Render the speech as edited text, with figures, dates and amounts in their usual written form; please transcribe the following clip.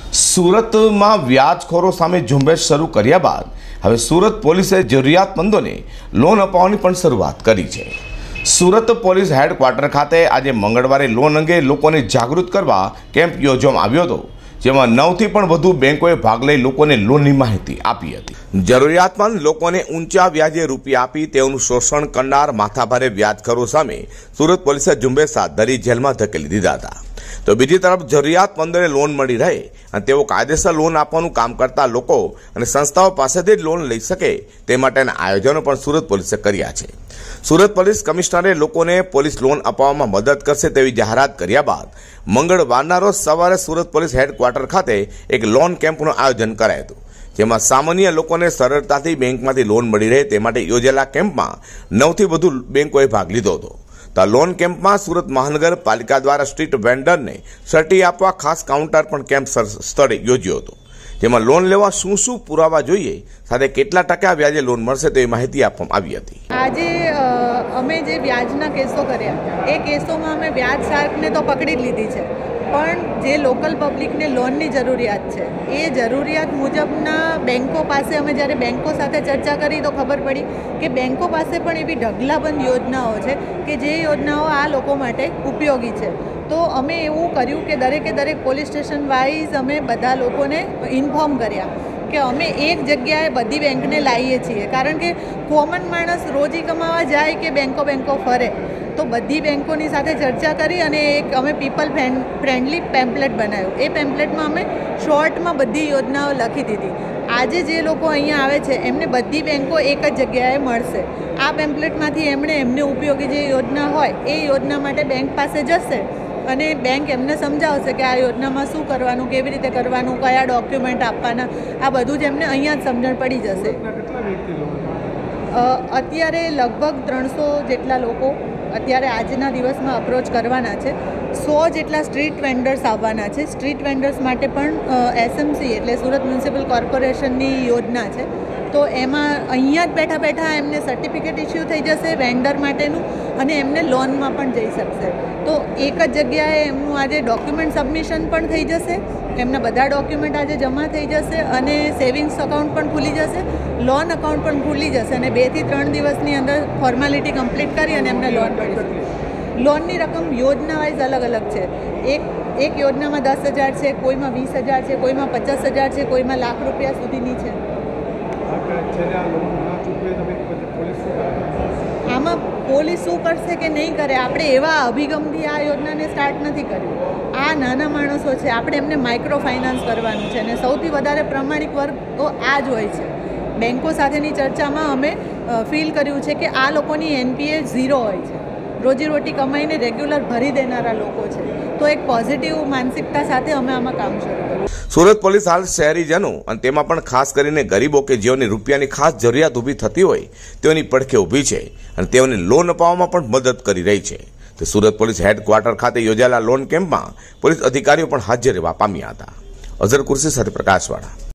सूरत में व्याजखोरो सामे झुंबेश शुरू कर्या बाद हवे सूरत पोलीसे जरूरियातमंदोने लोन अपावવાની પણ શરૂઆત કરી છે। सूरत પોલીસ હેડક્વાર્ટર ખાતે આજે મંગળવારે લોન અંગે લોકોને જાગૃત કરવા કેમ્પ યોજવામાં આવ્યો હતો, જેમાં 9 થી પણ વધુ બેંકોએ ભાગ લઈ લોકોને લોનની માહિતી આપી હતી। જરૂરિયાતમંદ લોકોને ઊંચા વ્યાજે રૂપિયા આપી તેઓનું શોષણ કરનાર માથાભારે વ્યાજખોરો સામે सूरत પોલીસે ઝુંબેશ હાથ ધરી જેલમાં ધકેલી દીધા હતા। तो बीजी तरफ जरूरियातमंदोने लोन मळी रहे अने तेओ कायदेसर लोन आपवानुं काम करता लोको अने संस्थाओं पासेथी ज लोन लई सके ते माटेना आयोजनो पण सूरत पोलीसे कर्या छे। सूरत पोलीस कमिश्नरे लोकोने पोलीस लोन अपाववामां मदद करशे तेवी जाहेरात कर्या बाद मंगळवाરના रोज सवारे सूरत पोलीस हेडक्वार्टर खाते एक लोन केम्पनुं आयोजन करायुं हतुं, जेमां सामान्य लोकोने सरळताथी बेंकमांथी लोन मळी रहे ते माटे योजेला केम्पमां 9 થી વધુ बेंकोए भाग लीधो हतो। तो लोन केम्प में सूरत महानगरपालिका द्वारा स्ट्रीट वेन्डर ने सर्टी आपवा खास काउंटर पण केम्प स्थळे योज्यो हतो, जेमां लोन लेवा शुं पुरावा जोईए साथे केटला टका व्याजे लोन मळशे तेवी माहिती आपवामां आवी हती। आजे अमे जे व्याजना केसो कर्या ए केसोमां अमे व्याज शार्कने तो पकड़ी लीधी छे, पण जे लोकल पब्लिक ने लोन की जरूरियात है ए जरूरियात मुजबना बेंको पासे अमे ज्यारे बेंको साथे चर्चा करी तो खबर पड़ी कि बेंको पासे पण एवी ढगलाबंध योजनाओं है कि जे योजनाओं आ लोको माटे उपयोगी है। तो अमे एवुं कर्युं कि दरेके दरेक पोलीस स्टेशन वाइज अमे बधा लोकोने इन्फॉर्म कर्या कि अमे एक जग्याए बधी बेंकने लावीए छीए, कारण के कॉमन माणस रोजी कमावा जाए कि बेंको फरे तो बधी बेंकोनी साथे चर्चा करी अने एक अमे पीपल फ्रेंडली पेम्पलेट बनाव्युं। ए पेम्पलेटमां अमे शॉर्टमां बधी योजनाओ लखी दीधी। आजे जे लोको अहींया आवे छे एमने बधी बेंको एक ज जग्याए मळशे। आ पेम्पलेटमांथी एमने उपयोगी जे योजना होय ए योजना माटे बेंक पासे जशे અને બેંક એમને સમજાવશે કે આ યોજનામાં શું કરવાનું, કેવી રીતે કરવાનું, કયા ડોક્યુમેન્ટ આપવાના, આ બધું જ એમને અહીંયા જ સમજણ પડી જશે। અત્યારે લગભગ 300 જેટલા લોકો અત્યારે આજના દિવસમાં અપ્રોચ કરવાના છે। 100 જેટલા સ્ટ્રીટ વેન્ડર્સ આવવાના છે। સ્ટ્રીટ વેન્ડર્સ માટે પણ એસએમસી એટલે સુરત મ્યુનિસિપલ કોર્પોરેશનની યોજના છે, તો એમાં અહીંયા જ બેઠા બેઠા એમને સર્ટિફિકેટ ઇસ્યુ થઈ જશે વેન્ડર માટેનું અને એમને લોનમાં પણ જઈ શકશે। તો એક જ જગ્યાએ એમનું આજે ડોક્યુમેન્ટ સબમિશન પણ થઈ જશે, એમના બધા ડોક્યુમેન્ટ આજે જમા થઈ જશે અને સેવિંગ્સ અકાઉન્ટ પણ ખુલી જશે, લોન અકાઉન્ટ પણ ખુલી જશે અને 2 થી 3 દિવસની અંદર ફોર્માલિટી કમ્પ્લીટ કરી અને એમને લોન મળી જશે। લોનની રકમ યોજના વાઇઝ અલગ અલગ છે। એક યોજનામાં 10,000 છે, કોઈમાં 20,000 છે, કોઈમાં 50,000 છે, કોઈમાં લાખ રૂપિયા સુધીની છે। આમાં પોલીસ શું કરશે કે નહીં કરે, આપણે એવા અભિગમથી આ યોજનાને સ્ટાર્ટ નથી કર્યું। આ નાના માણસો છે, આપણે એમને માઇક્રો ફાઇનાન્સ કરવાનું છે અને સૌથી વધારે પ્રમાણિક વર્ગ તો આ જ હોય છે। બેન્કો સાથેની ચર્ચામાં અમે ફીલ કર્યું છે કે આ લોકોની એનપીએ 0 હોય છે, રોજીરોટી કમાઈને રેગ્યુલર ભરી દેનારા લોકો છે, તો એક પોઝિટિવ માનસિકતા સાથે અમે આમાં કામ શરૂ કર્યું। सूरत पोलीस हाल शहेरीजनों अने तेमां पण खास करीने गरीबो के जेओने रूपियानी खास जरूरियात ऊभी थती होय तेओनी પડખે ઊભી છે અને તેઓને લોન અપાવવામાં પણ મદદ કરી રહી છે। તો सूरत पोलीस हेडक्वार्टर खाते योजाયેલા લોન કેમ્પમાં પોલીસ અધિકારીઓ પણ હાજર રહેવા પામ્યા હતા। અઝર કુર્સી સાથે પ્રકાશવાળા।